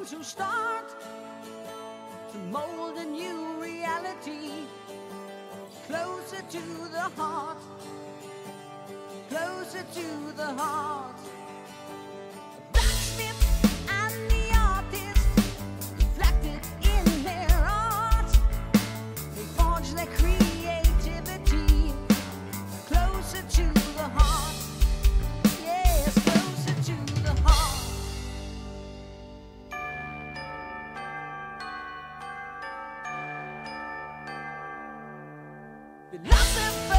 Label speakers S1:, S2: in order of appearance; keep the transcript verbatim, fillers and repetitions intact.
S1: ones who start to mold a new reality, closer to the heart, closer to the heart. The blacksmith and the artist reflected in their art. They forge their creativity closer to the heart. Yes, closer to the heart. Philosopher